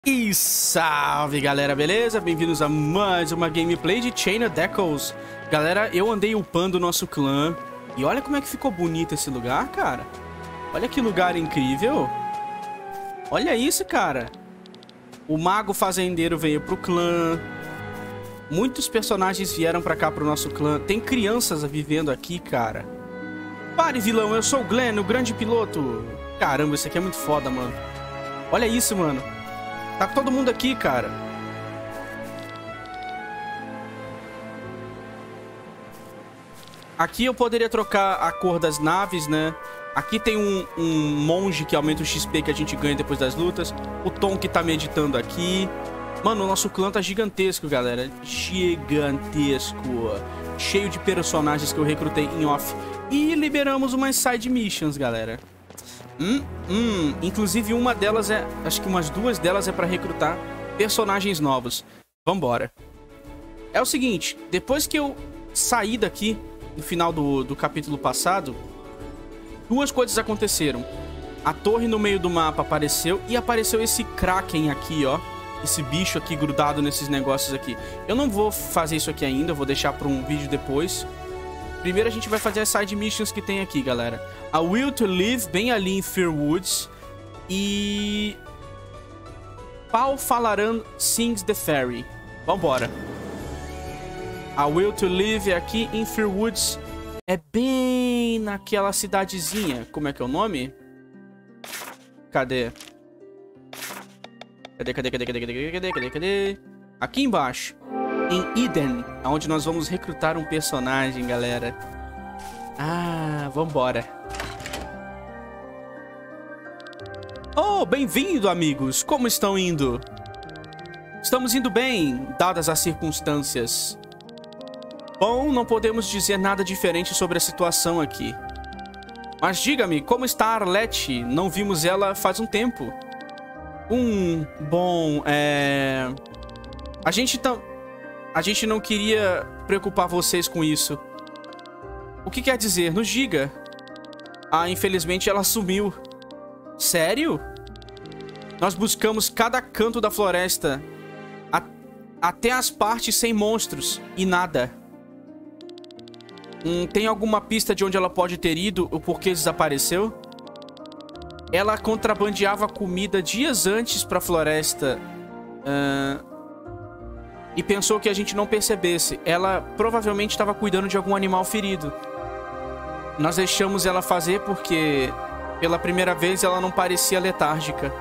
E salve galera, beleza? Bem-vindos a mais uma gameplay de Chain of Echoes. Galera, eu andei upando o nosso clã e olha como é que ficou bonito esse lugar, cara. Olha que lugar incrível. Olha isso, cara. O mago fazendeiro veio pro clã. Muitos personagens vieram pra cá pro nosso clã. Tem crianças vivendo aqui, cara. Pare, vilão, eu sou o Glenn, o grande piloto. Caramba, isso aqui é muito foda, mano. Olha isso, mano. Tá todo mundo aqui, cara. Aqui eu poderia trocar a cor das naves, né? Aqui tem um monge que aumenta o XP que a gente ganha depois das lutas. O Tom que tá meditando aqui. Mano, o nosso clã tá gigantesco, galera. Gigantesco. Cheio de personagens que eu recrutei em off. E liberamos umas side missions, galera. Inclusive uma delas é... Acho que umas duas delas é pra recrutar personagens novos. Vambora. É o seguinte, depois que eu saí daqui, no final do capítulo passado, duas coisas aconteceram. A torre no meio do mapa apareceu e apareceu esse Kraken aqui, ó. Esse bicho aqui grudado nesses negócios aqui. Eu não vou fazer isso aqui ainda, eu vou deixar pra um vídeo depois. Primeiro a gente vai fazer as side missions que tem aqui, galera. A Will to Live, bem ali em Fairwoods. E... Paul Falaran Sings the Fairy. Vambora. A Will to Live é aqui em Fairwoods. É bem naquela cidadezinha. Como é que é o nome? Cadê? Cadê? Aqui embaixo. Em Eden, onde nós vamos recrutar um personagem, galera. Ah, vambora. Oh, bem-vindo, amigos. Como estão indo? Estamos indo bem, dadas as circunstâncias. Bom, não podemos dizer nada diferente sobre a situação aqui. Mas diga-me, como está a Arlette? Não vimos ela faz um tempo. Bom, A gente não queria preocupar vocês com isso. O que quer dizer? Nos diga. Ah, infelizmente ela sumiu. Sério? Nós buscamos cada canto da floresta. Até as partes sem monstros. E nada. Tem alguma pista de onde ela pode ter ido? O porquê desapareceu? Ela contrabandeava comida dias antes pra floresta. E pensou que a gente não percebesse. Ela provavelmente estava cuidando de algum animal ferido. Nós deixamos ela fazer porque, pela primeira vez, ela não parecia letárgica.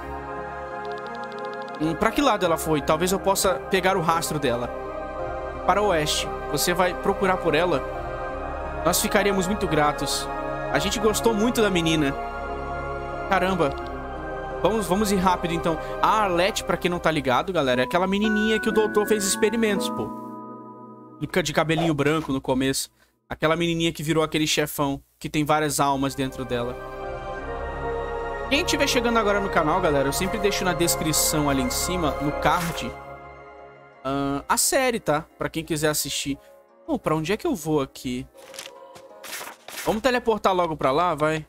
Pra que lado ela foi? Talvez eu possa pegar o rastro dela. Para o oeste. Você vai procurar por ela? Nós ficaríamos muito gratos. A gente gostou muito da menina. Caramba. Vamos ir rápido, então. A Arlette, pra quem não tá ligado, galera, é aquela menininha que o doutor fez experimentos, pô. De cabelinho branco no começo. Aquela menininha que virou aquele chefão, que tem várias almas dentro dela. Quem estiver chegando agora no canal, galera, eu sempre deixo na descrição ali em cima, no card, a série, tá? Pra quem quiser assistir. Bom, pra onde é que eu vou aqui? Vamos teleportar logo pra lá, vai.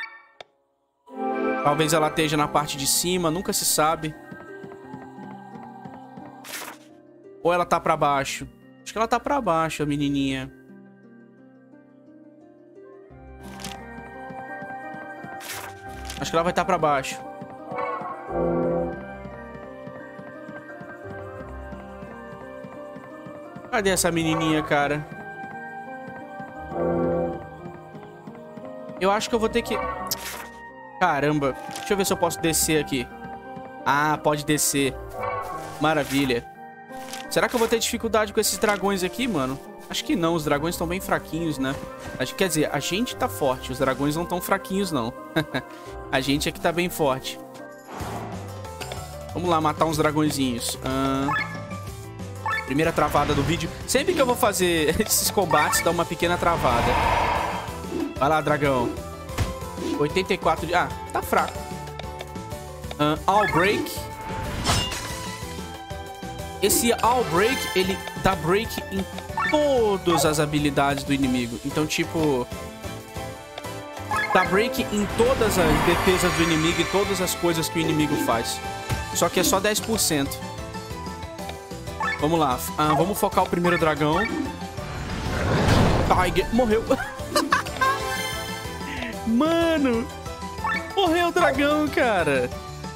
Talvez ela esteja na parte de cima, nunca se sabe. Ou ela tá pra baixo. Acho que ela tá pra baixo, a menininha. Acho que ela vai estar pra baixo. Cadê essa menininha, cara? Eu acho que eu vou ter que... Caramba, deixa eu ver se eu posso descer aqui. Ah, pode descer. Maravilha. Será que eu vou ter dificuldade com esses dragões aqui, mano? Acho que não, os dragões estão bem fraquinhos, né? Quer dizer, a gente tá forte, os dragões não tão fraquinhos, não. A gente é que tá bem forte. Vamos lá, matar uns dragõezinhos. Primeira travada do vídeo. Sempre que eu vou fazer esses combates, dá uma pequena travada. Vai lá, dragão. 84 de... Ah, tá fraco. All Break. Esse All Break, ele dá break em todas as habilidades do inimigo. Então, tipo... Dá break em todas as defesas do inimigo e todas as coisas que o inimigo faz. Só que é só 10%. Vamos lá. Vamos focar o primeiro dragão. Tiger. Morreu. Mano. Morreu o dragão, cara.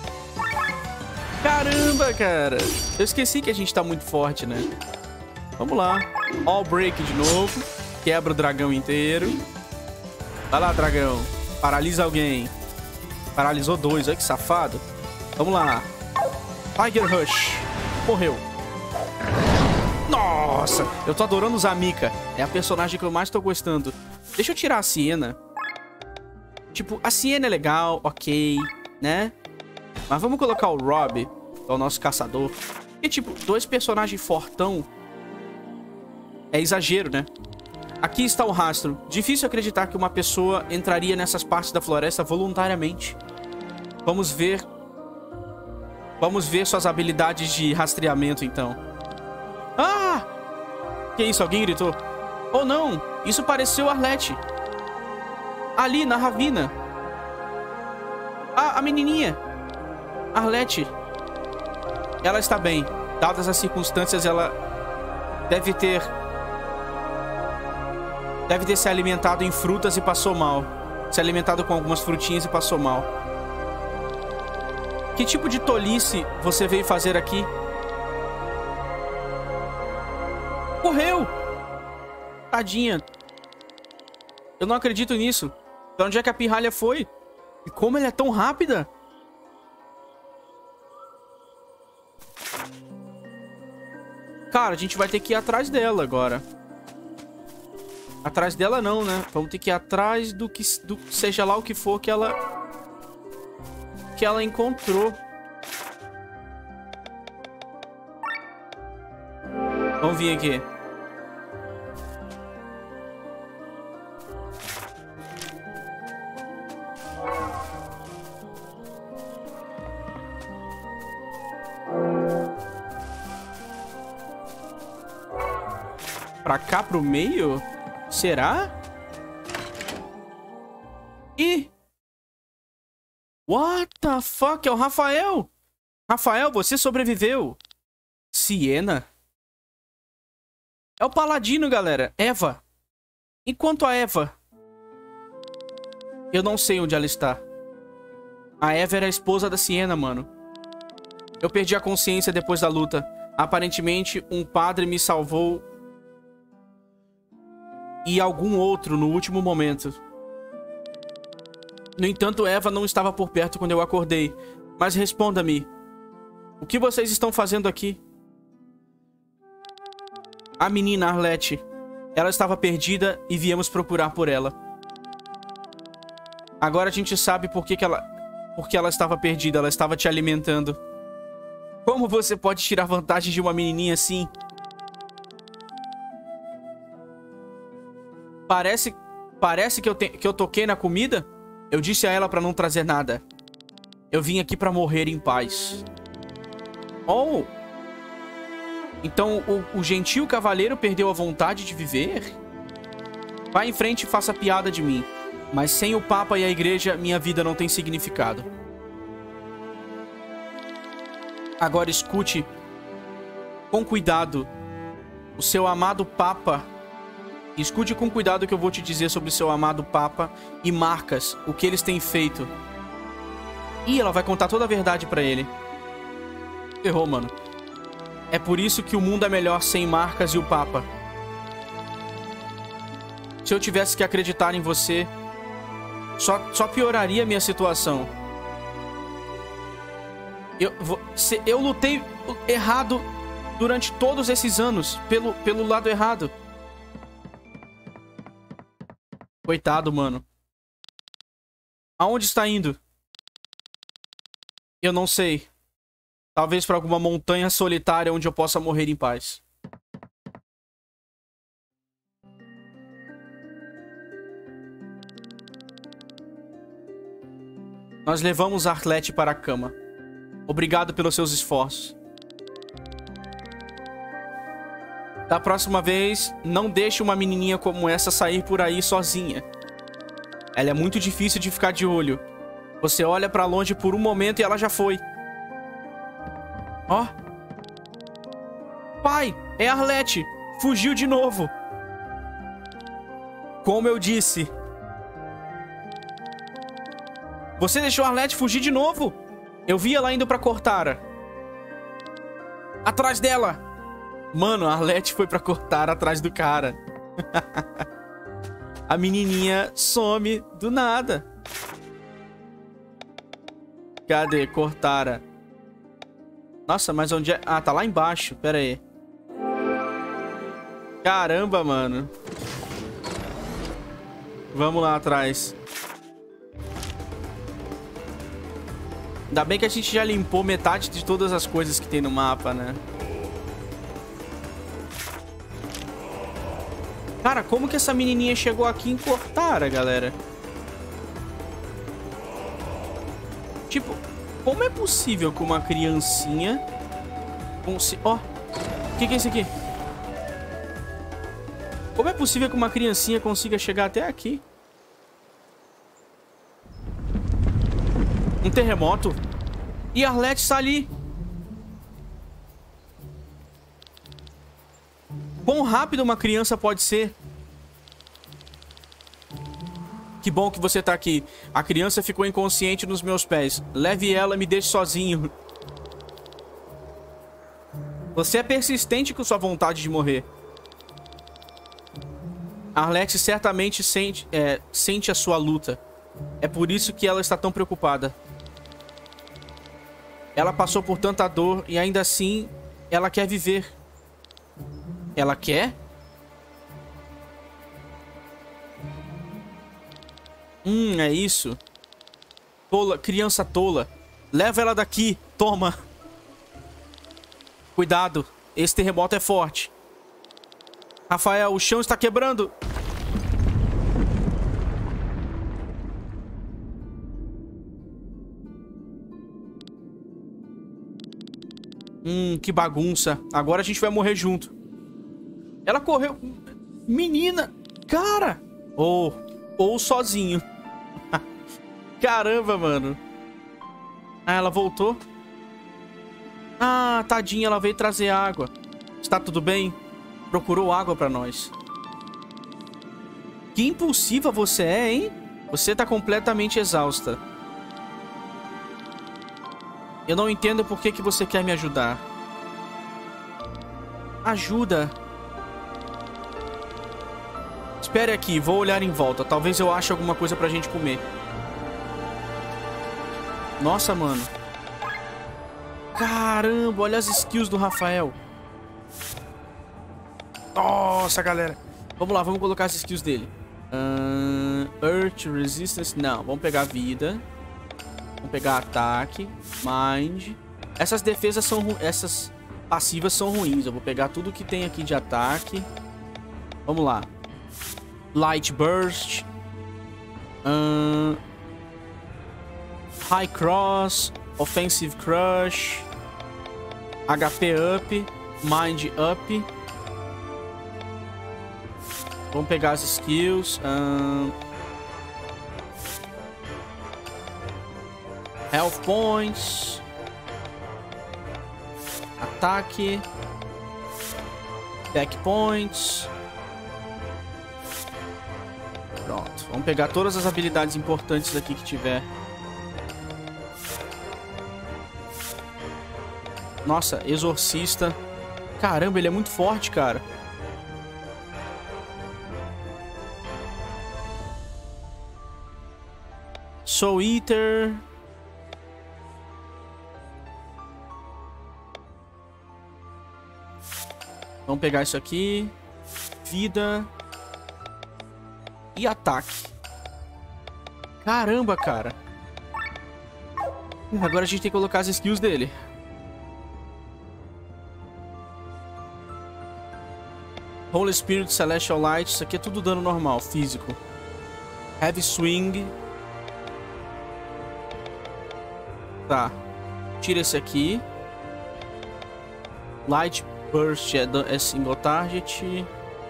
Caramba, cara. Eu esqueci que a gente tá muito forte, né? Vamos lá. All break de novo. Quebra o dragão inteiro. Vai lá, dragão. Paralisa alguém. Paralisou 2. Olha que safado. Vamos lá. Tiger Rush. Morreu. Nossa. Eu tô adorando usar a Mika. É a personagem que eu mais tô gostando. Deixa eu tirar a Siena. Tipo, a Siena é legal. Ok. Né? Mas vamos colocar o Rob. Que é o nosso caçador. E tipo, 2 personagens fortão. É exagero, né? Aqui está o rastro. Difícil acreditar que uma pessoa entraria nessas partes da floresta voluntariamente. Vamos ver suas habilidades de rastreamento, então. Ah! Que isso? Alguém gritou. Oh, não! Isso pareceu Arlette. Ali, na ravina. Ah, a menininha. Arlette. Ela está bem. Dadas as circunstâncias, ela deve ter se alimentado em frutas e passou mal. Se alimentado com algumas frutinhas e passou mal. Que tipo de tolice você veio fazer aqui? Correu! Tadinha. Eu não acredito nisso. Pra onde é que a pirralha foi? E como ela é tão rápida? Cara, a gente vai ter que ir atrás dela agora. Atrás dela não, né? Vamos ter que ir atrás do que seja lá o que for que ela encontrou. Vamos vir aqui. Pra cá, pro meio? Será? Ih! What the fuck? É o Rafael! Rafael, você sobreviveu! Siena? É o paladino, galera. Eva. Enquanto a Eva... Eu não sei onde ela está. A Eva era a esposa da Siena, mano. Eu perdi a consciência depois da luta. Aparentemente, um padre me salvou... E algum outro no último momento. No entanto, Eva não estava por perto quando eu acordei. Mas responda-me. O que vocês estão fazendo aqui? A menina Arlette. Ela estava perdida e viemos procurar por ela. Agora a gente sabe por que ela estava perdida. Ela estava te alimentando. Como você pode tirar vantagem de uma menininha assim? Parece que eu toquei na comida? Eu disse a ela pra não trazer nada. Eu vim aqui pra morrer em paz. Oh! Então o gentil cavaleiro perdeu a vontade de viver? Vá em frente e faça piada de mim. Mas sem o Papa e a igreja, minha vida não tem significado. Agora escute com cuidado. O seu amado Papa... Escute com cuidado o que eu vou te dizer sobre o seu amado Papa e Marcas, o que eles têm feito. Ih, ela vai contar toda a verdade pra ele. Errou, mano. É por isso que o mundo é melhor sem Marcas e o Papa. Se eu tivesse que acreditar em você, só pioraria a minha situação. Eu lutei errado durante todos esses anos, pelo lado errado. Coitado, mano. Aonde está indo? Eu não sei. Talvez para alguma montanha solitária onde eu possa morrer em paz. Nós levamos Arlette para a cama. Obrigado pelos seus esforços. Da próxima vez, não deixe uma menininha como essa sair por aí sozinha. Ela é muito difícil de ficar de olho. Você olha pra longe por um momento e ela já foi. Ó. Pai, é Arlette. Fugiu de novo. Como eu disse. Você deixou a Arlette fugir de novo? Eu vi ela indo pra Cortara. Atrás dela. Mano, a Arlette foi pra Cortara atrás do cara. A menininha some do nada. Cadê? Cortara. Nossa, mas onde é? Ah, tá lá embaixo. Pera aí. Caramba, mano. Vamos lá atrás. Ainda bem que a gente já limpou metade de todas as coisas que tem no mapa, né? Cara, como que essa menininha chegou aqui em Cortara, galera? Tipo, como é possível que uma criancinha... Ó, o que é isso aqui? Como é possível que uma criancinha consiga chegar até aqui? Um terremoto. E a Arlette está ali. Quão rápido uma criança pode ser? Que bom que você tá aqui. A criança ficou inconsciente nos meus pés. Leve ela e me deixe sozinho. Você é persistente com sua vontade de morrer. A Arlette certamente sente a sua luta. É por isso que ela está tão preocupada. Ela passou por tanta dor e ainda assim ela quer viver. Ela quer? É isso. Tola, criança tola. Leva ela daqui. Toma. Cuidado. Esse terremoto é forte. Rafael, o chão está quebrando. Que bagunça. Agora a gente vai morrer junto. Ela correu. Menina. Cara. Ou sozinho. Caramba, mano. Ah, ela voltou. Ah, tadinha, ela veio trazer água. Está tudo bem? Procurou água pra nós. Que impulsiva você é, hein? Você tá completamente exausta. Eu não entendo por que você quer me ajudar. Ajuda. Espere aqui, vou olhar em volta. Talvez eu ache alguma coisa pra gente comer. Nossa, mano. Caramba, olha as skills do Rafael. Nossa, galera. Vamos lá, vamos colocar as skills dele. Earth, Resistance. Não, vamos pegar vida. Vamos pegar ataque. Mind. Essas defesas são... Essas passivas são ruins. Eu vou pegar tudo que tem aqui de ataque. Vamos lá. Light Burst. High Cross. Offensive Crush. HP Up. Mind Up. Vamos pegar as skills. Health Points. Ataque. Deck Points. Pronto. Vamos pegar todas as habilidades importantes aqui que tiver. Nossa, Exorcista. Caramba, ele é muito forte, cara. Soul Eater. Vamos pegar isso aqui. Vida. E ataque. Caramba, cara. Agora a gente tem que colocar as skills dele. Holy Spirit, Celestial Light. Isso aqui é tudo dano normal, físico. Heavy Swing. Tá. Tira esse aqui. Light Burst é single target.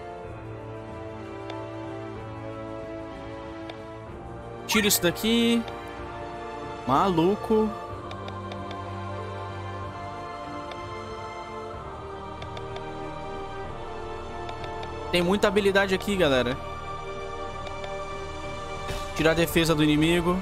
Tira isso daqui. Maluco. Tem muita habilidade aqui, galera. Tirar a defesa do inimigo.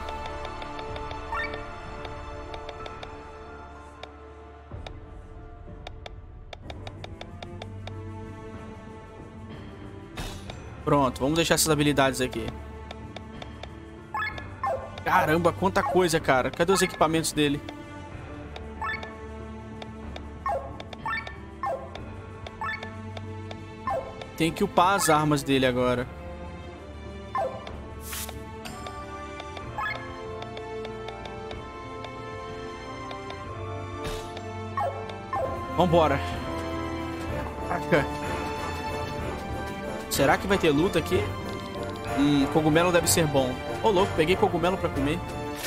Pronto, vamos deixar essas habilidades aqui. Caramba, quanta coisa, cara. Cadê os equipamentos dele? Tem que upar as armas dele agora. Vambora. Caraca. Será que vai ter luta aqui? Cogumelo deve ser bom. Ô, louco, peguei cogumelo pra comer.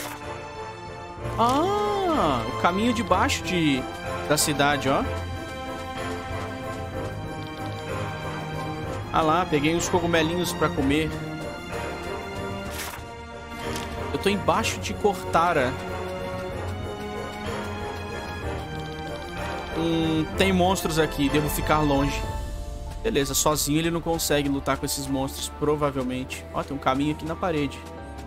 Ah, o caminho de baixo da cidade, ó. Ah lá, peguei uns cogumelinhos pra comer. Eu tô embaixo de Cortara. Tem monstros aqui, devo ficar longe. Beleza, sozinho ele não consegue lutar com esses monstros, provavelmente. Ó, tem um caminho aqui na parede.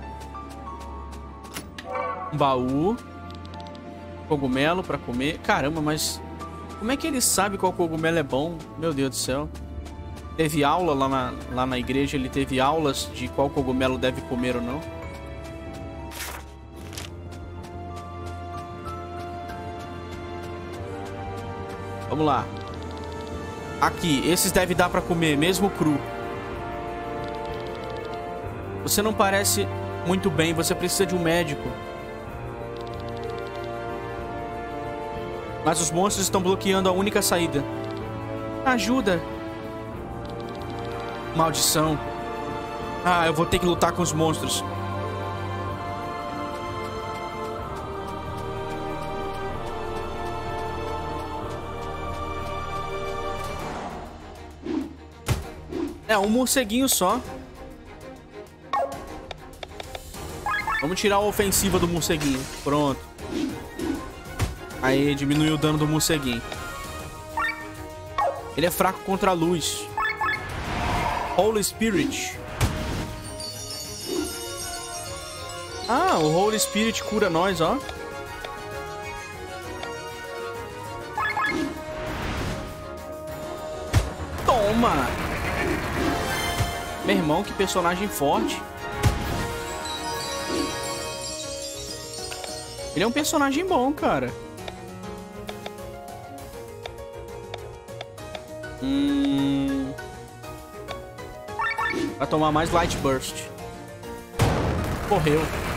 Um baú. Cogumelo pra comer. Caramba, mas como é que ele sabe qual cogumelo é bom? Meu Deus do céu. Teve aula lá na igreja, ele teve aulas de qual cogumelo deve comer ou não. Vamos lá. Aqui, esses deve dar pra comer, mesmo cru. Você não parece muito bem, você precisa de um médico. Mas os monstros estão bloqueando a única saída. Ajuda! Maldição. Ah, eu vou ter que lutar com os monstros. É, um morceguinho só. Vamos tirar a ofensiva do morceguinho. Pronto. Aí, diminuiu o dano do morceguinho. Ele é fraco contra a luz. Holy Spirit. Ah, o Holy Spirit cura nós, ó. Toma! Meu irmão, que personagem forte. Ele é um personagem bom, cara. Vai tomar mais Light Burst. Correu.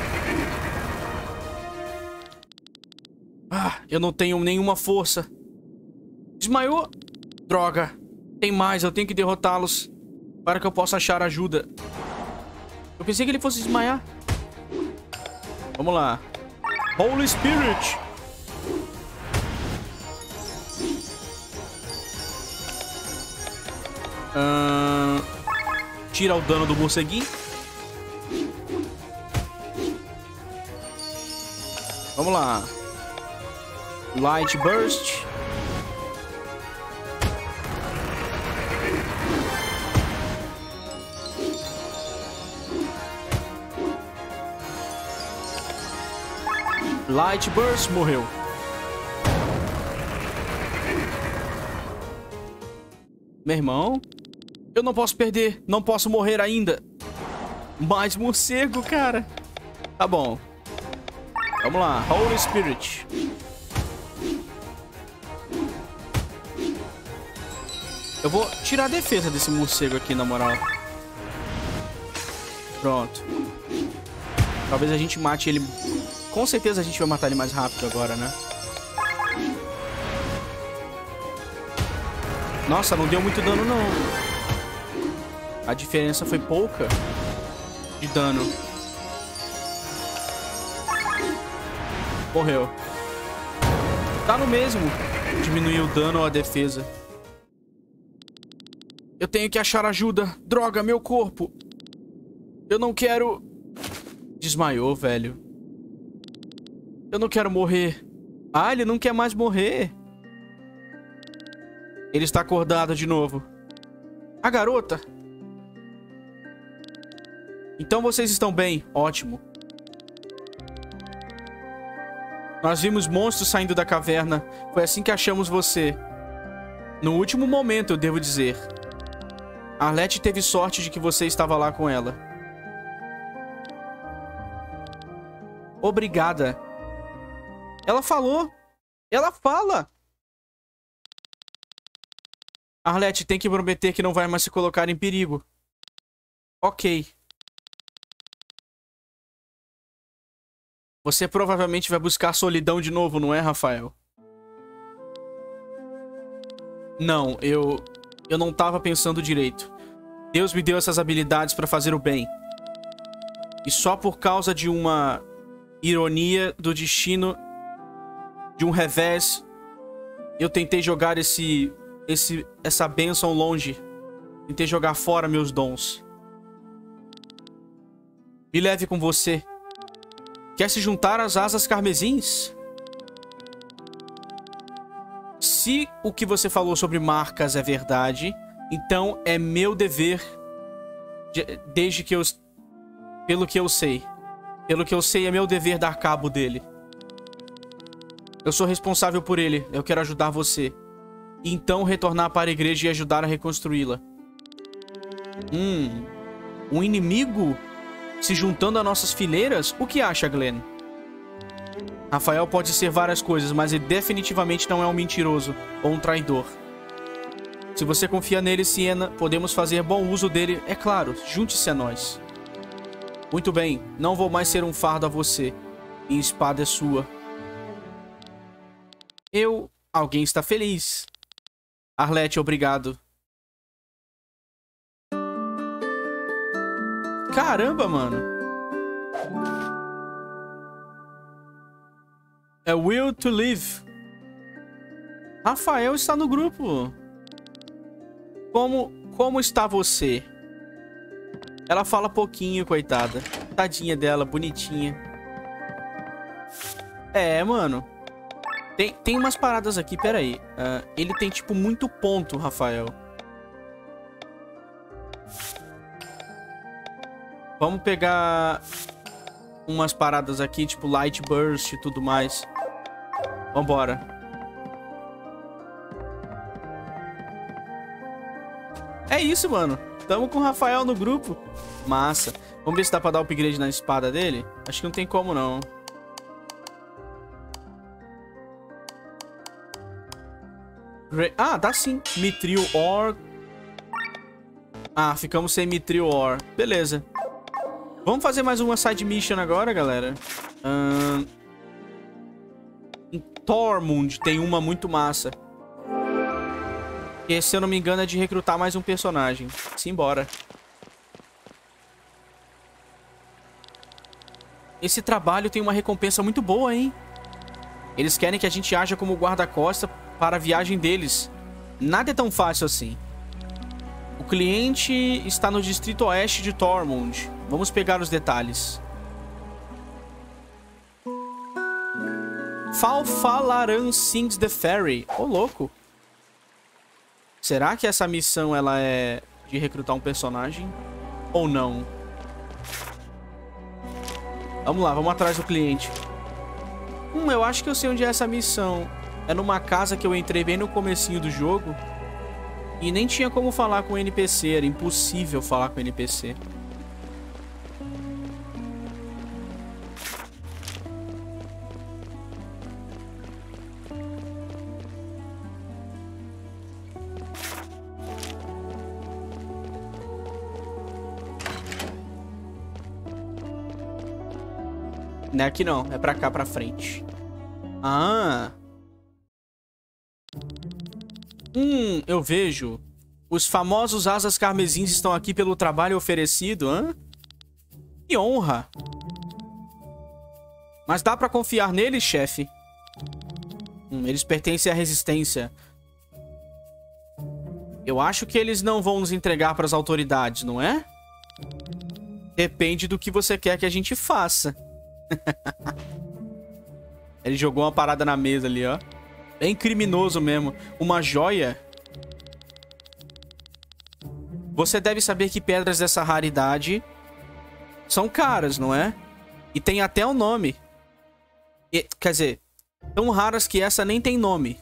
Ah, eu não tenho nenhuma força. Desmaiou? Droga. Tem mais, eu tenho que derrotá-los para que eu possa achar ajuda. Eu pensei que ele fosse desmaiar. Vamos lá. Holy Spirit. Tira o dano do morceguinho. Vamos lá. Light Burst. Light Burst, morreu. Meu irmão, eu não posso perder, não posso morrer ainda. Mais morcego, cara. Tá bom. Vamos lá, Holy Spirit. Eu vou tirar a defesa desse morcego aqui, na moral. Pronto. Talvez a gente mate ele. Com certeza a gente vai matar ele mais rápido agora, né? Nossa, não deu muito dano, não. A diferença foi pouca de dano. Morreu. Tá no mesmo. Diminuiu o dano ou a defesa. Eu tenho que achar ajuda. Droga, meu corpo. Eu não quero... Desmaiou, velho. Eu não quero morrer. Ah, ele não quer mais morrer. Ele está acordado de novo. A garota. Então vocês estão bem. Ótimo. Nós vimos monstros saindo da caverna. Foi assim que achamos você. No último momento, eu devo dizer. Arlette teve sorte de que você estava lá com ela. Obrigada. Ela falou. Ela fala. Arlette tem que prometer que não vai mais se colocar em perigo. Ok. Você provavelmente vai buscar solidão de novo, não é, Rafael? Não, eu não tava pensando direito. Deus me deu essas habilidades pra fazer o bem. E só por causa de uma ironia do destino, de um revés, eu tentei jogar essa bênção longe. Tentei jogar fora meus dons. Me leve com você. Quer se juntar às asas carmesins? Se o que você falou sobre marcas é verdade, então é meu dever, desde que eu... Pelo que eu sei. Pelo que eu sei, é meu dever dar cabo dele. Eu sou responsável por ele. Eu quero ajudar você. E então retornar para a igreja e ajudar a reconstruí-la. Um inimigo se juntando a nossas fileiras? O que acha, Glenn? Rafael pode ser várias coisas, mas ele definitivamente não é um mentiroso ou um traidor. Se você confia nele, Sienna, podemos fazer bom uso dele. É claro, junte-se a nós. Muito bem, não vou mais ser um fardo a você. Minha espada é sua. Alguém está feliz. Arlette, obrigado. Caramba, mano. É Will to Live. Rafael está no grupo. Como está você? Ela fala pouquinho, coitada. Tadinha dela, bonitinha. É, mano. Tem umas paradas aqui, peraí. Ele tem, tipo, muito ponto, Rafael. Vamos pegar umas paradas aqui, tipo Light Burst e tudo mais. Vambora. É isso, mano. Tamo com o Rafael no grupo. Massa. Vamos ver se dá pra dar upgrade na espada dele. Acho que não tem como, não. Ah, dá sim. Mithril Ore. Ah, ficamos sem Mithril Ore. Beleza. Vamos fazer mais uma side mission agora, galera. Em Tormund tem uma muito massa. Que, se eu não me engano, é de recrutar mais um personagem. Simbora. Esse trabalho tem uma recompensa muito boa, hein? Eles querem que a gente haja como guarda-costa para a viagem deles. Nada é tão fácil assim. O cliente está no distrito oeste de Tormund. Vamos pegar os detalhes. Falfalaran sings the ferry. Ô, louco. Será que essa missão ela é de recrutar um personagem? Ou não? Vamos lá, vamos atrás do cliente. Eu acho que eu sei onde é essa missão. É numa casa que eu entrei bem no comecinho do jogo. E nem tinha como falar com o NPC. Era impossível falar com o NPC. Não é aqui não, é pra cá, pra frente. Ah. Eu vejo. Os famosos asas carmesins estão aqui pelo trabalho oferecido, hã? Que honra. Mas dá pra confiar neles, chefe? Eles pertencem à resistência. Eu acho que eles não vão nos entregar pras autoridades, não é? Depende do que você quer que a gente faça. Ele jogou uma parada na mesa ali, ó. Bem criminoso mesmo. Uma joia. Você deve saber que pedras dessa raridade são caras, não é? E tem até um nome. Quer dizer, tão raras que essa nem tem nome.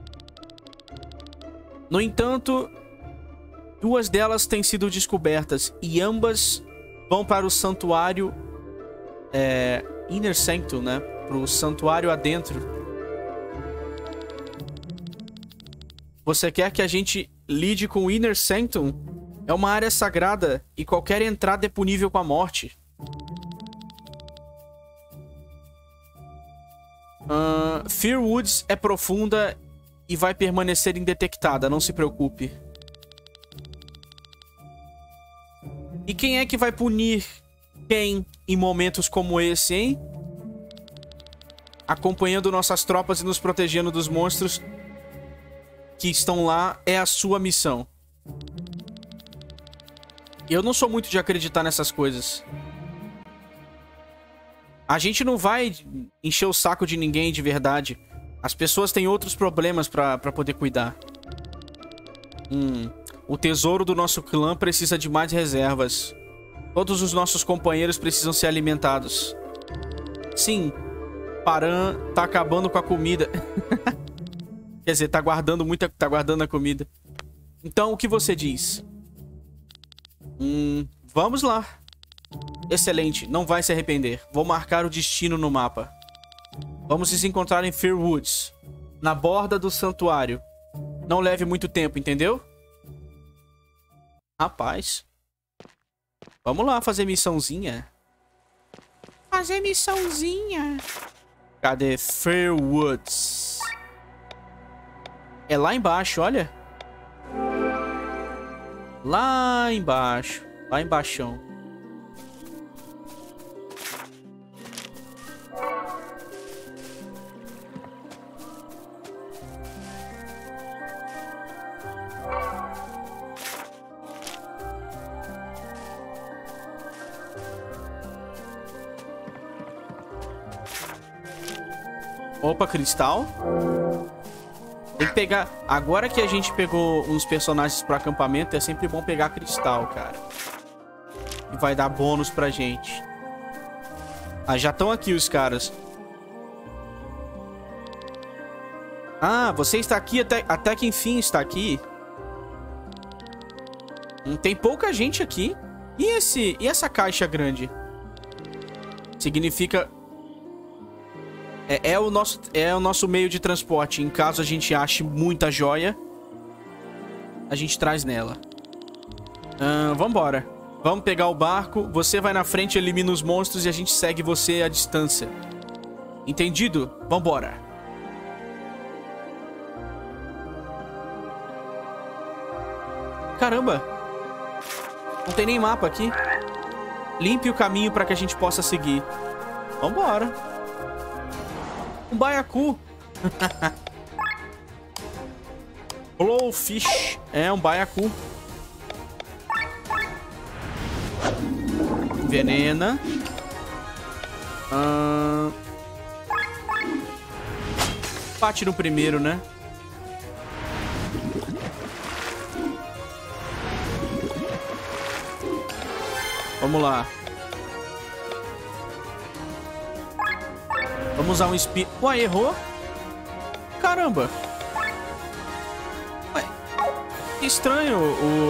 No entanto, 2 delas têm sido descobertas e ambas vão para o santuário Inner Sanctum, né? Para o santuário adentro. Você quer que a gente lide com o Inner Sanctum? É uma área sagrada e qualquer entrada é punível com a morte. Fear Woods é profunda e vai permanecer indetectada, não se preocupe. E quem é que vai punir quem em momentos como esse, hein? Acompanhando nossas tropas e nos protegendo dos monstros que estão lá é a sua missão. Eu não sou muito de acreditar nessas coisas. A gente não vai encher o saco de ninguém de verdade. As pessoas têm outros problemas pra poder cuidar. O tesouro do nosso clã precisa de mais reservas. Todos os nossos companheiros precisam ser alimentados. Sim, Paran tá acabando com a comida. Quer dizer, tá guardando a comida. Então, o que você diz? Vamos lá. Excelente, não vai se arrepender. Vou marcar o destino no mapa. Vamos nos encontrar em Fear Woods, na borda do santuário. Não leve muito tempo, entendeu? Rapaz. Vamos lá fazer missãozinha. Fazer missãozinha. Cadê Fear Woods? É lá embaixo, olha. Lá embaixo. Lá embaixão. Opa, cristal. Tem que pegar... Agora que a gente pegou uns personagens pro acampamento, é sempre bom pegar cristal, cara. E vai dar bônus pra gente. Ah, já estão aqui os caras. Ah, você está aqui até que enfim está aqui. Tem pouca gente aqui. E essa caixa grande? Significa... É o nosso meio de transporte. Em caso a gente ache muita joia, a gente traz nela. Vambora. Vamos pegar o barco. Você vai na frente, elimina os monstros e a gente segue você à distância. Entendido? Vambora. Caramba. Não tem nem mapa aqui. Limpe o caminho para que a gente possa seguir. Vambora. Um baiacu. Blowfish. É um baiacu. Venena. Bate no primeiro, né? Vamos lá. Vamos usar um espírito. Ué, errou? Caramba. Ué, que estranho.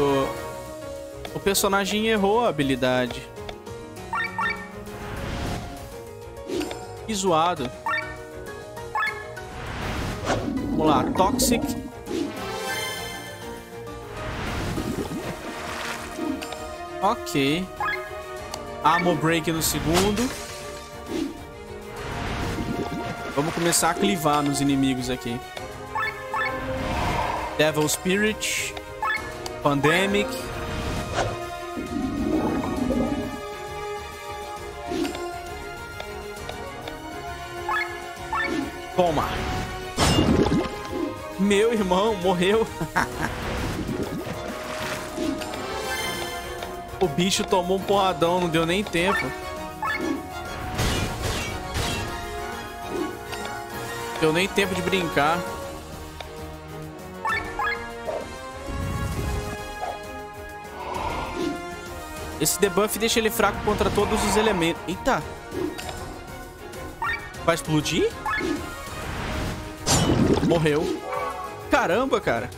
O personagem errou a habilidade. Que zoado. Vamos lá. Toxic. Ok. Armor Break no segundo. Vamos começar a clivar nos inimigos aqui. Devil Spirit. Pandemic. Toma. Meu irmão morreu. O bicho tomou um porradão, não deu nem tempo. Deu nem tempo de brincar. Esse debuff deixa ele fraco contra todos os elementos. Eita. Vai explodir? Morreu. Caramba, cara.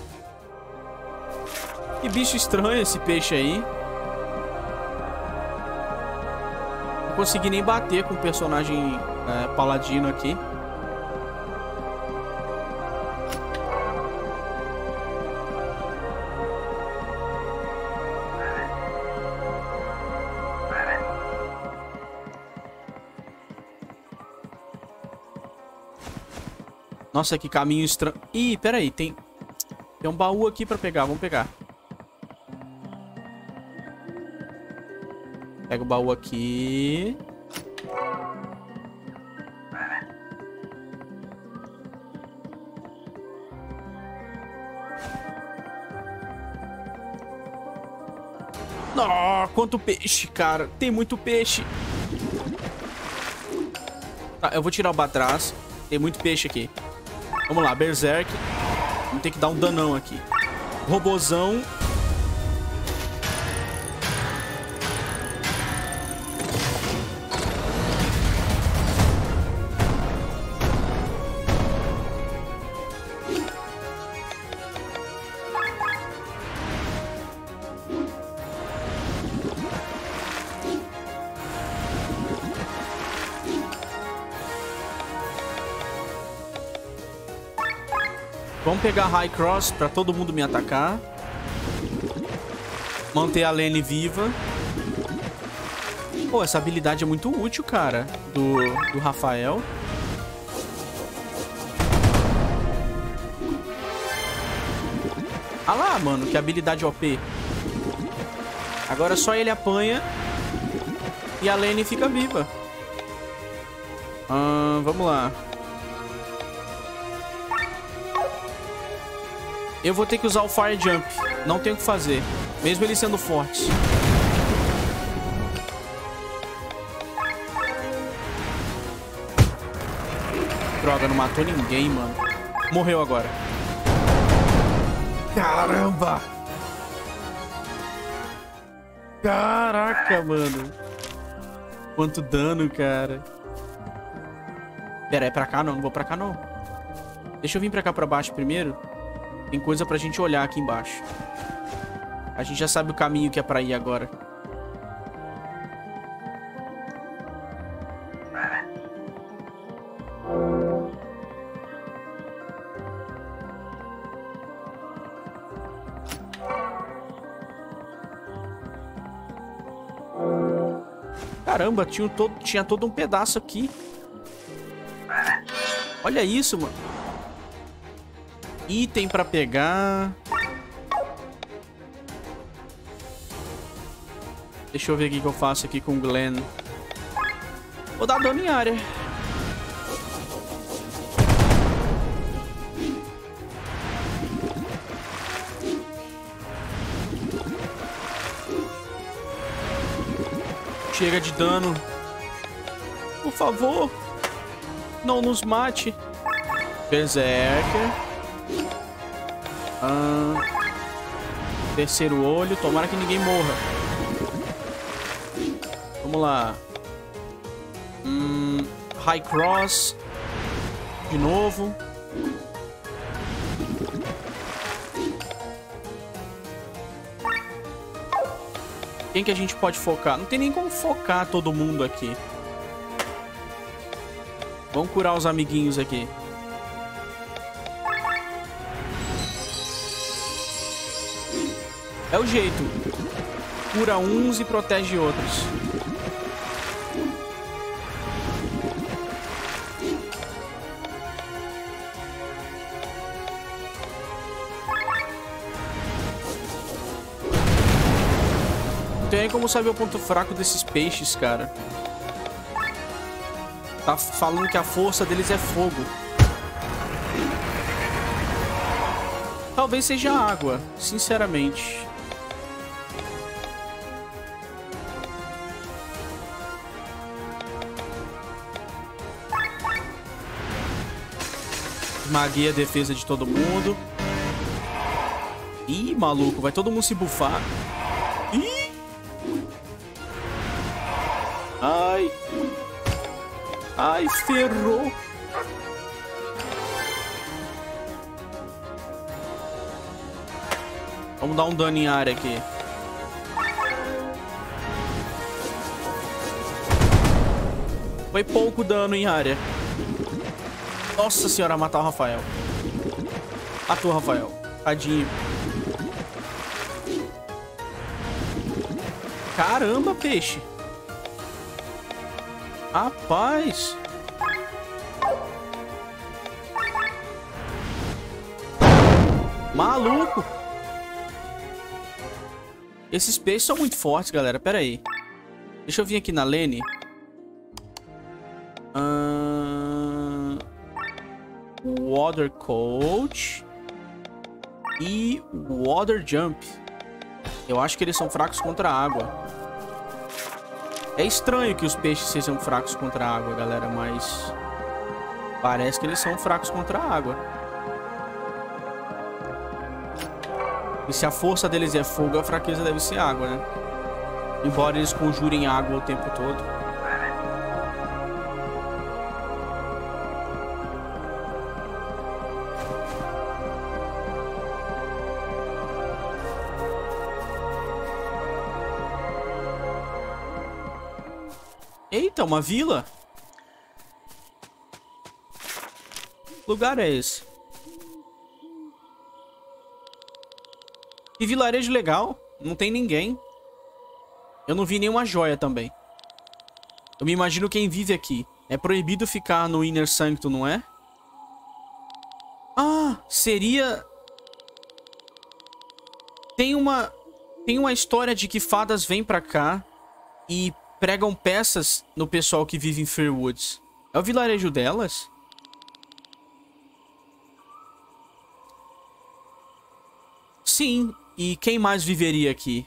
Que bicho estranho esse peixe aí. Não consegui nem bater com o personagem paladino aqui. Nossa, que caminho estranho. Ih, peraí, tem um baú aqui pra pegar, vamos pegar. Pega o baú aqui. Oh, quanto peixe, cara. Tem muito peixe. Tá, eu vou tirar o Batraz. Tem muito peixe aqui. Vamos lá, Berserk. Vamos ter que dar um danão aqui. Robozão. Vamos pegar High Cross pra todo mundo me atacar. Manter a Lene viva. Pô, essa habilidade é muito útil, cara. Do Rafael. Ah lá, mano, que habilidade OP. Agora só ele apanha e a Lene fica viva. Vamos lá. Eu vou ter que usar o Fire Jump. Não tenho o que fazer. Mesmo ele sendo forte. Droga, não matou ninguém, mano. Morreu agora. Caramba! Caraca, mano. Quanto dano, cara. Pera, é pra cá não? Não vou pra cá não. Deixa eu vir pra cá pra baixo primeiro. Tem coisa pra gente olhar aqui embaixo. A gente já sabe o caminho que é pra ir agora. Caramba, tinha todo um pedaço aqui. Olha isso, mano. Item pra pegar. Deixa eu ver o que eu faço aqui com o Glenn. Vou dar dano em área. Chega de dano. Por favor. Não nos mate. Berserker. Terceiro olho. Tomara que ninguém morra. Vamos lá. High Cross. De novo. Quem que a gente pode focar? Não tem nem como focar todo mundo aqui. Vamos curar os amiguinhos aqui. É o jeito. Cura uns e protege outros. Não tem nem como saber o ponto fraco desses peixes, cara. Tá falando que a força deles é fogo. Talvez seja água, sinceramente. Maguei a defesa de todo mundo. Ih, maluco, vai todo mundo se bufar. Ih! Ai. Ai, ferrou. Vamos dar um dano em área aqui. Foi pouco dano em área. Nossa senhora, matar o Rafael. Matou o Rafael. Tadinho. Caramba, peixe. Rapaz. Maluco. Esses peixes são muito fortes, galera. Pera aí. Deixa eu vir aqui na Lene. Water Coach. E Water Jump. Eu acho que eles são fracos contra a água. É estranho que os peixes sejam fracos contra a água, galera. Mas parece que eles são fracos contra a água. E se a força deles é fogo, a fraqueza deve ser água, né? Embora eles conjurem água o tempo todo. Eita, uma vila? Que lugar é esse? Que vilarejo legal. Não tem ninguém. Eu não vi nenhuma joia também. Eu me imagino quem vive aqui. É proibido ficar no Inner Sanctum, não é? Ah, seria... Tem uma história de que fadas vêm pra cá e pregam peças no pessoal que vive em Fairwoods. É o vilarejo delas? Sim. E quem mais viveria aqui?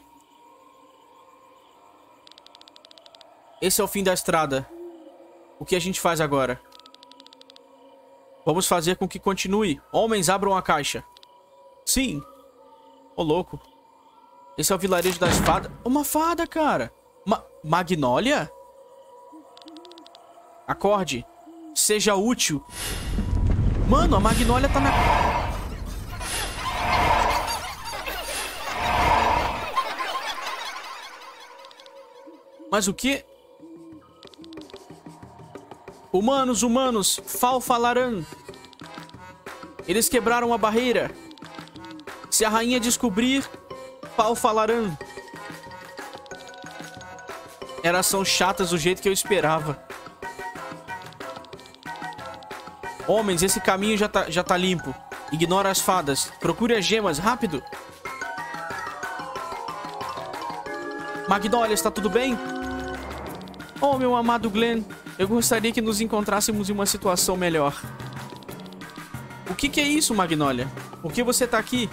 Esse é o fim da estrada. O que a gente faz agora? Vamos fazer com que continue. Homens, abram a caixa. Sim. Ô, louco. Esse é o vilarejo das fadas. Uma fada, cara. Magnólia? Acorde. Seja útil. Mano, a Magnólia tá na... Mas o que? Humanos, Fal-Falaran. Eles quebraram a barreira. Se a rainha descobrir, Fal-Falaran. Elas são chatas do jeito que eu esperava. Homens, esse caminho já tá limpo. Ignora as fadas. Procure as gemas, rápido. Magnólia, está tudo bem? Oh, meu amado Glenn. Eu gostaria que nos encontrássemos em uma situação melhor. O que é isso, Magnólia? Por que você tá aqui?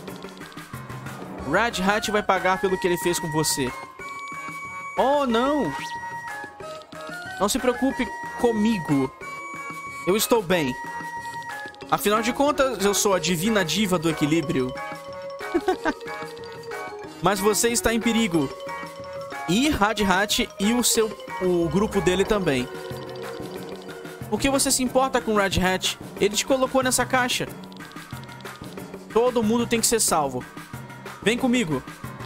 Red Hat vai pagar pelo que ele fez com você. Oh, não! Não se preocupe comigo. Eu estou bem. Afinal de contas, eu sou a divina diva do equilíbrio. Mas você está em perigo. E Red Hat e o grupo dele também. Por que você se importa com Red Hat? Ele te colocou nessa caixa. Todo mundo tem que ser salvo. Vem comigo.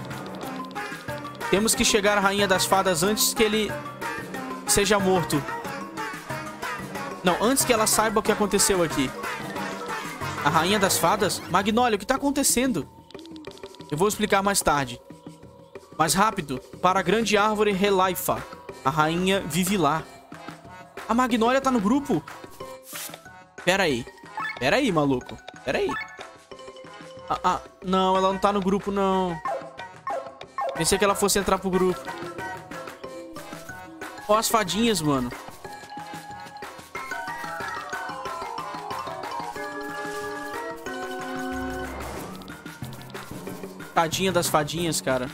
Temos que chegar à Rainha das Fadas antes que ele seja morto. Não, antes que ela saiba o que aconteceu aqui. A Rainha das Fadas? Magnólia, o que está acontecendo? Eu vou explicar mais tarde. Mais rápido, para a grande árvore Relaifa. A rainha vive lá. A Magnólia tá no grupo? Pera aí. Pera aí, maluco. Pera aí. Não, ela não tá no grupo, não. Pensei que ela fosse entrar pro grupo. Ó as fadinhas, mano. Tadinha das fadinhas, cara.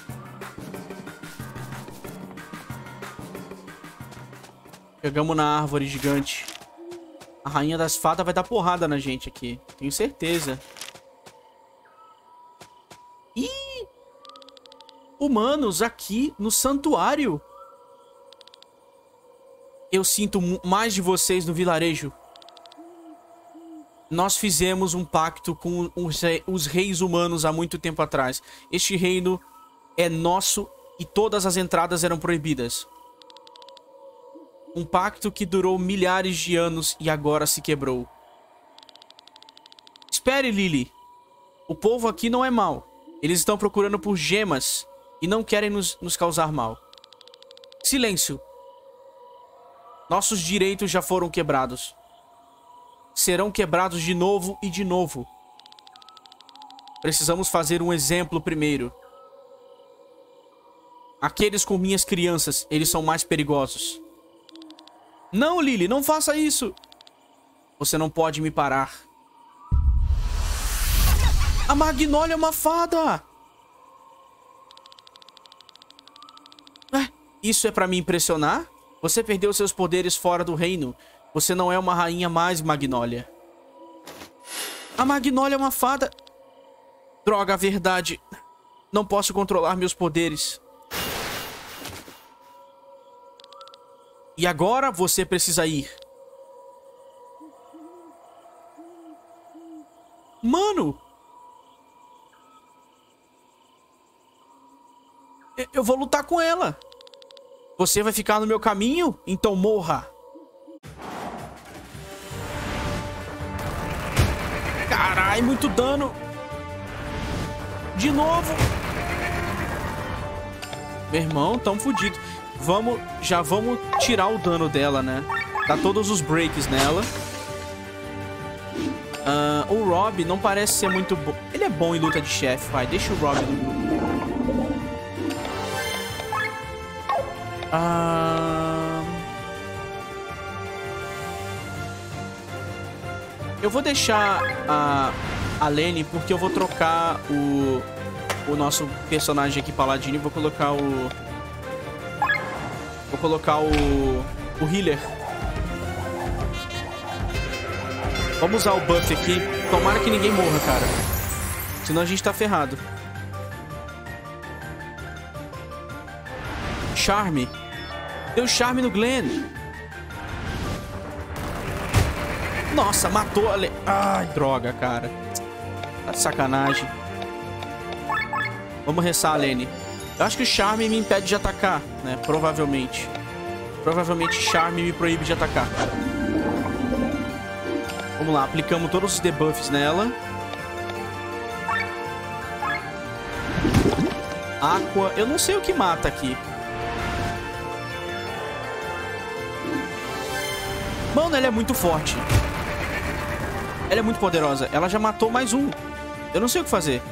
Chegamos na árvore gigante. A rainha das fadas vai dar porrada na gente aqui. Tenho certeza. Ih! Humanos aqui no santuário. Eu sinto mais de vocês no vilarejo. Nós fizemos um pacto com os reis humanos há muito tempo atrás. Este reino é nosso e todas as entradas eram proibidas. Um pacto que durou milhares de anos e agora se quebrou. Espere, Lily. O povo aqui não é mau. Eles estão procurando por gemas e não querem nos causar mal. Silêncio. Nossos direitos já foram quebrados. Serão quebrados de novo e de novo. Precisamos fazer um exemplo primeiro. Aqueles com minhas crianças, eles são mais perigosos. Não, Lily, não faça isso. Você não pode me parar. A Magnólia é uma fada. Isso é pra me impressionar? Você perdeu seus poderes fora do reino. Você não é uma rainha mais, Magnólia. A Magnólia é uma fada. Droga, a verdade. Não posso controlar meus poderes. E agora você precisa ir. Mano! Eu vou lutar com ela. Você vai ficar no meu caminho? Então morra. Carai, muito dano. De novo. Meu irmão, tamo fudido. Já vamos tirar o dano dela, né? Dá todos os breaks nela. O Rob não parece ser muito bom. Ele é bom em luta de chefe, vai. Deixa o Rob no grupo. Eu vou deixar a Lene porque eu vou trocar o nosso personagem aqui, Paladino, e vou colocar o healer. Vamos usar o buff aqui. Tomara que ninguém morra, cara. Senão a gente tá ferrado. Charme. Deu charme no Glenn. Nossa, matou a Lene. Ai, droga, cara. Tá de sacanagem. Vamos restar a Lene. Eu acho que o charme me impede de atacar, né? Provavelmente. Provavelmente charme me proíbe de atacar. Vamos lá, aplicamos todos os debuffs nela. Aqua. Eu não sei o que mata aqui. Mano, ela é muito forte. Ela é muito poderosa. Ela já matou mais um. Eu não sei o que fazer.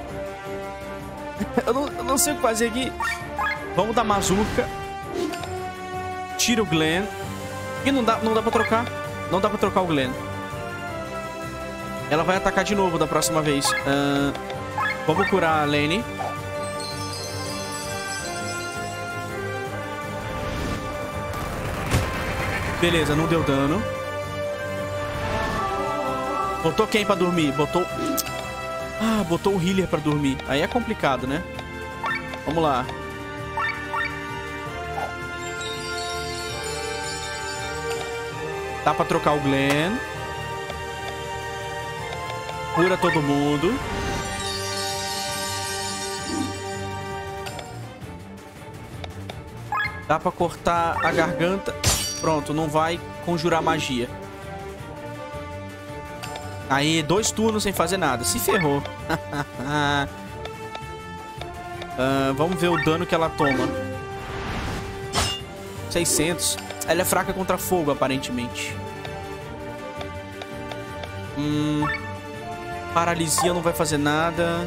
eu não sei o que fazer aqui. Vamos dar Mazurka. Tira o Glenn. E não dá pra trocar. Não dá pra trocar o Glenn. Ela vai atacar de novo da próxima vez. Vamos curar a Lene. Beleza, não deu dano. Botou quem pra dormir? Botou o healer pra dormir. Aí é complicado, né? Vamos lá. Dá pra trocar o Glenn. Cura todo mundo. Dá pra cortar a garganta. Pronto, não vai conjurar magia. Aí, 2 turnos sem fazer nada. Se ferrou. Vamos ver o dano que ela toma. 600. Ela é fraca contra fogo, aparentemente. Paralisia não vai fazer nada.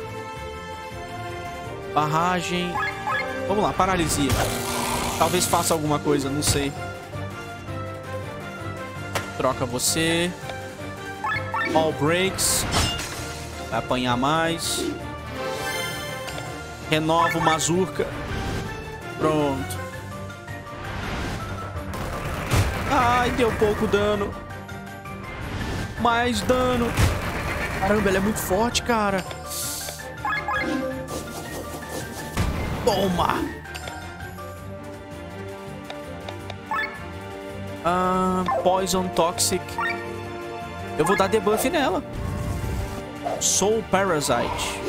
Barragem. Vamos lá, paralisia. Talvez faça alguma coisa, não sei. Troca você. All breaks. Vai apanhar mais. Renova o Mazurka. Pronto. Ai, deu pouco dano. Mais dano. Caramba, ela é muito forte, cara. Toma. Poison Toxic. Eu vou dar debuff nela. Soul Parasite.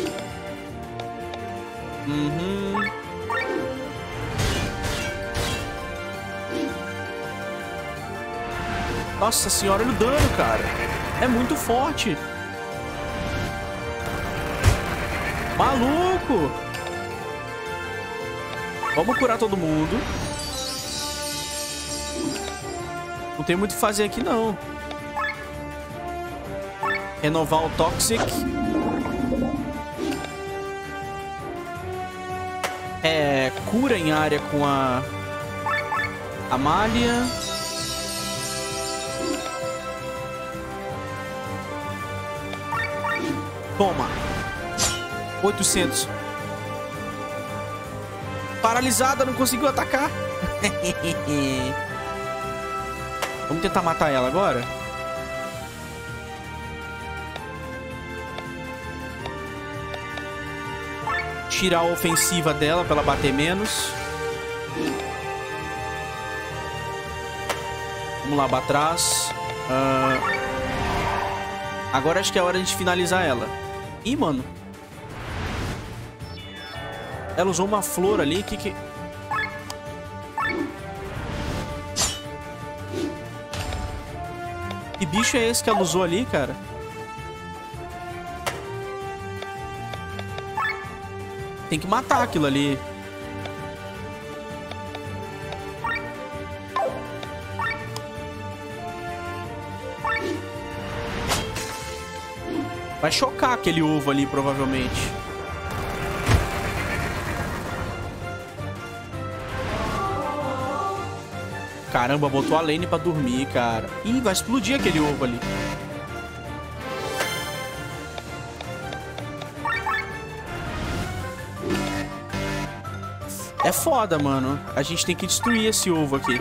Nossa senhora, olha o dano, cara. É muito forte. Maluco. Vamos curar todo mundo. Não tem muito o que fazer aqui, não. Renovar o Toxic. Cura em área com a Amália. Toma. 800. Paralisada, não conseguiu atacar. Vamos tentar matar ela agora. Tirar a ofensiva dela pra ela bater menos. Vamos lá, pra trás. Agora acho que é hora de finalizar ela. Ih, mano. Ela usou uma flor ali. Que bicho é esse que ela usou ali, cara? Tem que matar aquilo ali. Vai chocar aquele ovo ali, provavelmente. Caramba, botou a Lane pra dormir, cara. Ih, vai explodir aquele ovo ali. É foda, mano. A gente tem que destruir esse ovo aqui.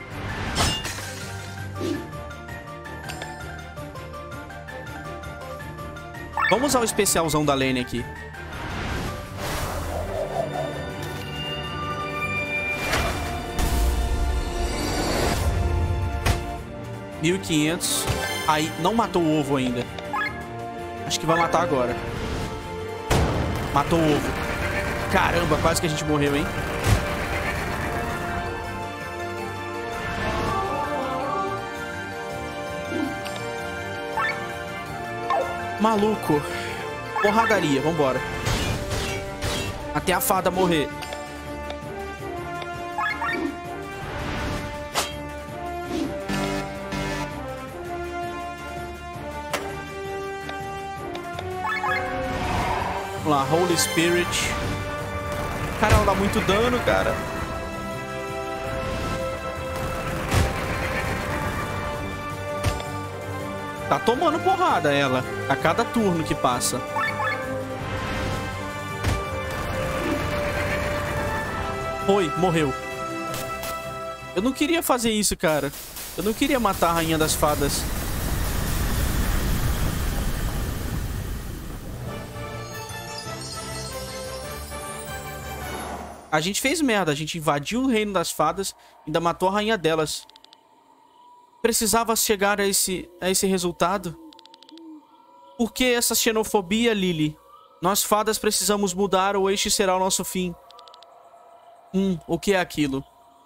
Vamos usar o especialzão da Lane aqui. $1.500. Aí, não matou o ovo ainda. Acho que vai matar agora. Matou o ovo. Caramba, quase que a gente morreu, hein? Maluco. Porradaria, vambora. Até a fada morrer. Vamos lá, Holy Spirit. Cara, ela dá muito dano, cara. Tá tomando porrada ela a cada turno que passa. Foi, morreu. Eu não queria fazer isso, cara. Eu não queria matar a Rainha das Fadas. A gente fez merda. A gente invadiu o reino das fadas. Ainda matou a rainha delas. Precisava chegar a esse resultado? Por que essa xenofobia, Lily? Nós fadas precisamos mudar ou este será o nosso fim. O que é aquilo?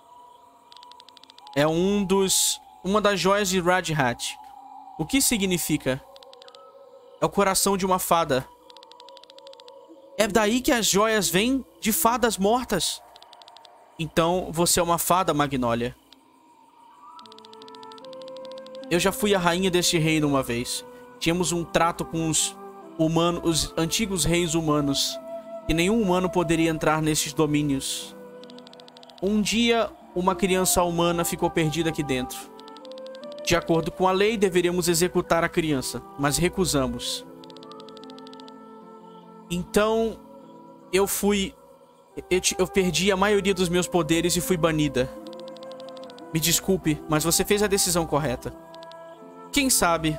É uma das joias de Radhat. O que significa? É o coração de uma fada. É daí que as joias vêm? De fadas mortas? Então você é uma fada, Magnolia. Eu já fui a rainha deste reino uma vez. Tínhamos um trato com os antigos reis humanos. E nenhum humano poderia entrar nesses domínios. Um dia, uma criança humana ficou perdida aqui dentro. De acordo com a lei, deveríamos executar a criança, mas recusamos. Então, eu perdi a maioria dos meus poderes e fui banida. Me desculpe, mas você fez a decisão correta. Quem sabe?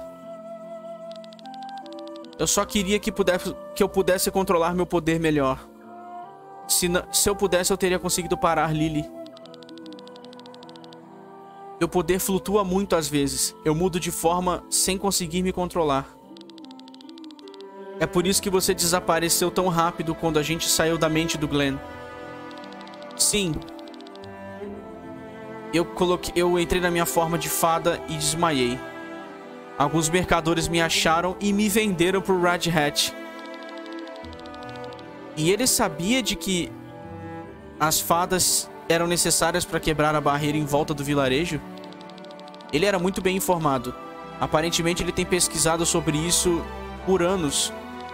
Eu só queria que eu pudesse controlar meu poder melhor. Se eu pudesse, eu teria conseguido parar Lily. Meu poder flutua muito às vezes. Eu mudo de forma sem conseguir me controlar. É por isso que você desapareceu tão rápido quando a gente saiu da mente do Glenn. Sim. Eu entrei na minha forma de fada e desmaiei. Alguns mercadores me acharam e me venderam pro Red Hat. E ele sabia de que as fadas eram necessárias para quebrar a barreira em volta do vilarejo? Ele era muito bem informado. Aparentemente ele tem pesquisado sobre isso por anos.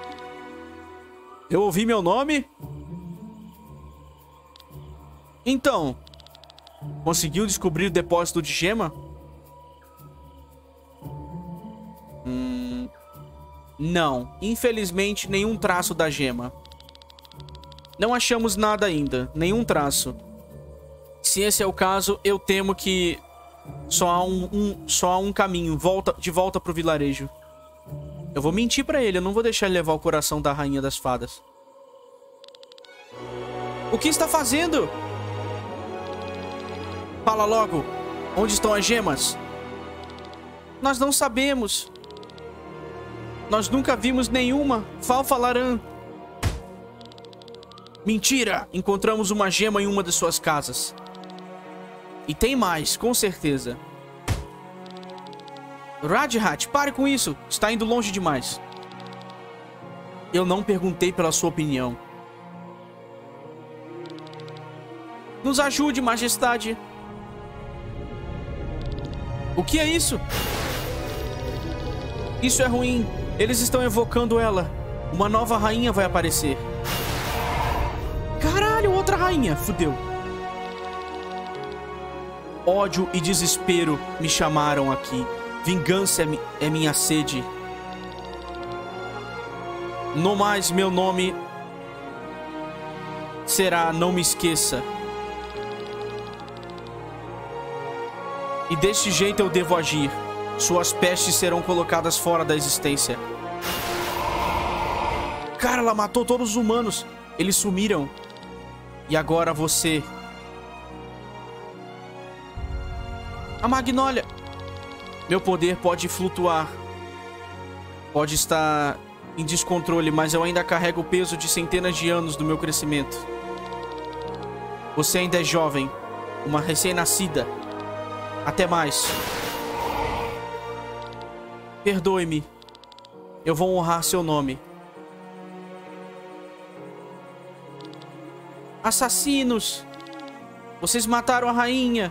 Eu ouvi meu nome? Então, conseguiu descobrir o depósito de gema? Não. Infelizmente, nenhum traço da gema. Não achamos nada ainda. Nenhum traço. Se esse é o caso, eu temo que só há um caminho de volta pro vilarejo. Eu vou mentir pra ele. Eu não vou deixar ele levar o coração da rainha das fadas. O que está fazendo? Fala logo. Onde estão as gemas? Nós não sabemos. Nós nunca vimos nenhuma. Fal-Falaran. Mentira! Encontramos uma gema em uma de suas casas. E tem mais, com certeza. Radhat, pare com isso. Está indo longe demais. Eu não perguntei pela sua opinião. Nos ajude, majestade. O que é isso? Isso é ruim. Eles estão evocando ela. Uma nova rainha vai aparecer. Caralho, outra rainha. Fudeu. Ódio e desespero me chamaram aqui. Vingança é minha sede. No mais, meu nome será Não Me Esqueça. E deste jeito eu devo agir. Suas pestes serão colocadas fora da existência. Cara, ela matou todos os humanos. Eles sumiram. E agora você. A Magnólia. Meu poder pode flutuar. Pode estar em descontrole, mas eu ainda carrego o peso de centenas de anos do meu crescimento. Você ainda é jovem. Uma recém-nascida. Até mais. Perdoe-me. Eu vou honrar seu nome. Assassinos! Vocês mataram a rainha.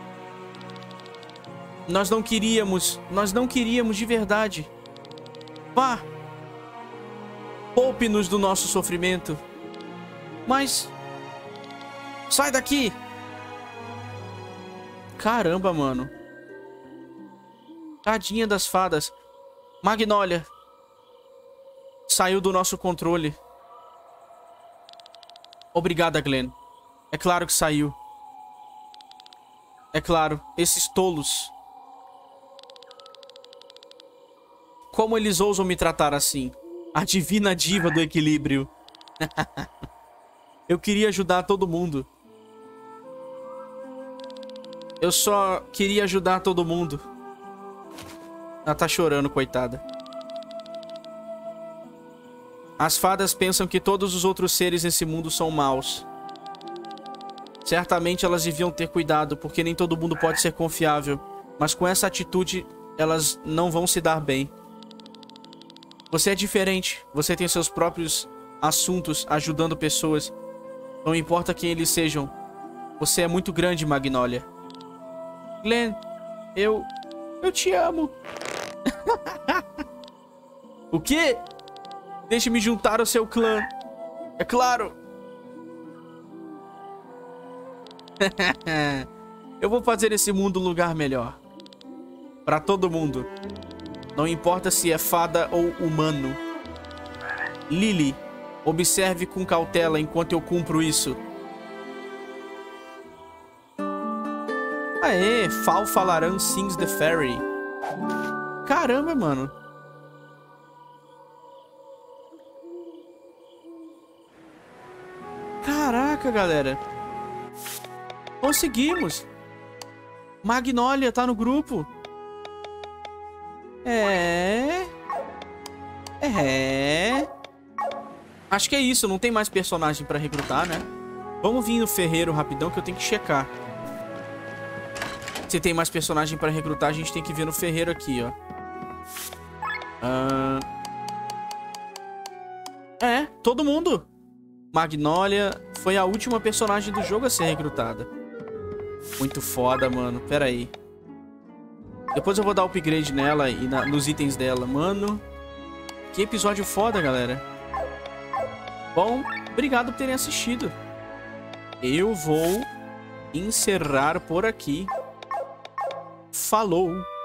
Nós não queríamos de verdade. Vá. Poupe-nos do nosso sofrimento. Mas... sai daqui! Caramba, mano. Tadinha das fadas. Magnólia. Saiu do nosso controle. Obrigada, Glenn. É claro que saiu. É claro, esses tolos. Como eles ousam me tratar assim? A divina diva do equilíbrio. Eu queria ajudar todo mundo. Eu só queria ajudar todo mundo. Ela tá chorando, coitada. As fadas pensam que todos os outros seres nesse mundo são maus. Certamente elas deviam ter cuidado, porque nem todo mundo pode ser confiável. Mas com essa atitude, elas não vão se dar bem. Você é diferente. Você tem seus próprios assuntos ajudando pessoas. Não importa quem eles sejam. Você é muito grande, Magnólia. Glenn, eu te amo. O quê? Deixe-me juntar ao seu clã. É claro. Eu vou fazer esse mundo um lugar melhor. Pra todo mundo. Não importa se é fada ou humano. Lily, observe com cautela enquanto eu cumpro isso. Aê, Fal-Falaran sings the fairy. Caramba, mano. Caraca, galera. Conseguimos. Magnolia tá no grupo. Acho que é isso, não tem mais personagem pra recrutar, né? Vamos vir no ferreiro rapidão que eu tenho que checar. Se tem mais personagem pra recrutar, a gente tem que ver no ferreiro aqui, ó. Todo mundo. Magnolia foi a última personagem do jogo a ser recrutada. Muito foda, mano. Pera aí. Depois eu vou dar upgrade nela e nos itens dela. Mano, que episódio foda, galera. Bom, obrigado por terem assistido. Eu vou encerrar por aqui. Falou!